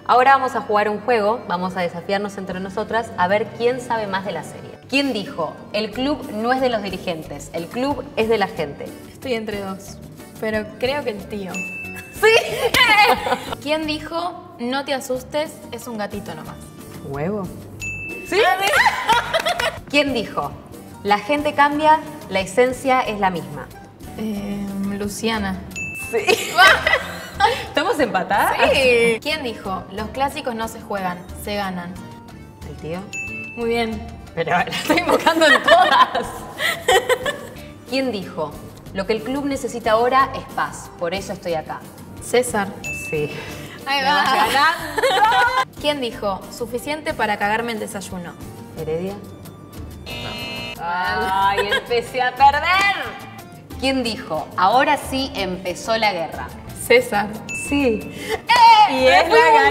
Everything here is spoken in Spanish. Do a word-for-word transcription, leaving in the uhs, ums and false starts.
Ahora vamos a jugar un juego, vamos a desafiarnos entre nosotras a ver quién sabe más de la serie. ¿Quién dijo? El club no es de los dirigentes, el club es de la gente. Estoy entre dos, pero creo que el tío. ¡Sí! ¿Quién dijo? No te asustes, es un gatito nomás. ¿Huevo? ¿Sí? ¿Quién dijo? La gente cambia, la esencia es la misma. Eh, Luciana. Sí. ¿Estamos empatadas? Sí. ¿Quién dijo? Los clásicos no se juegan, se ganan. ¿El tío? Muy bien. Pero la estoy invocando en todas. ¿Quién dijo? Lo que el club necesita ahora es paz, por eso estoy acá. César. Sí. Ahí Me va. vas ganando. ¿Quién dijo? Suficiente para cagarme el desayuno. ¿Heredia? No. ¡Ay, empecé a perder! ¿Quién dijo? Ahora sí empezó la guerra. César. Sí. ¡Eh! Y es la